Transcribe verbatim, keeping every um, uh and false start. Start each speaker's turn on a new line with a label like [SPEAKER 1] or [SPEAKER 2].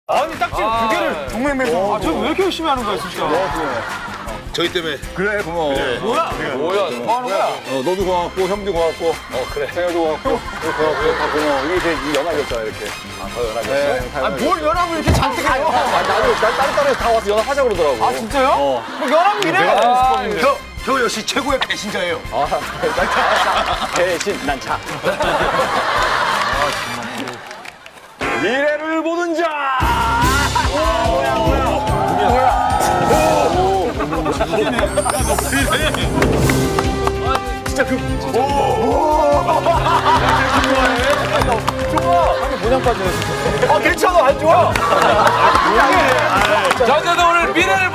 [SPEAKER 1] 아니 딱지 두 개를 동맹매서. 아, 저 왜 이렇게 열심히 하는 거야 진짜?
[SPEAKER 2] 저희 때문에.
[SPEAKER 3] 그래 고마워.
[SPEAKER 2] 그래.
[SPEAKER 1] 뭐야?
[SPEAKER 4] 뭐야?
[SPEAKER 1] 뭐 하는 거야?
[SPEAKER 3] 어, 너도 고맙고 형도 고맙고.
[SPEAKER 4] 어 그래.
[SPEAKER 3] 생일도 고맙고. 고맙고 다 고마워. 이게 제 연합이었잖아 이렇게. 아더 연합이었어.
[SPEAKER 1] 네. 아, 뭘 연합을 이렇게 잔뜩 해요?
[SPEAKER 3] 아 나도 난 다른 딸에 다 와서 연합하자 그러더라고.
[SPEAKER 1] 아 진짜요?
[SPEAKER 3] 어.
[SPEAKER 1] 뭐 연합이 이래?
[SPEAKER 3] 아,
[SPEAKER 1] 저, 저 역시 최고의 배신자예요.
[SPEAKER 3] 아, 난 차. 대신 난 차. 미래를 보는 자. 뭐야 뭐야 뭐야. 진짜 그. 좋아. 방금 모양까지 했어. 아 괜찮아 안 좋아.
[SPEAKER 4] 자, 저도 오늘 미래를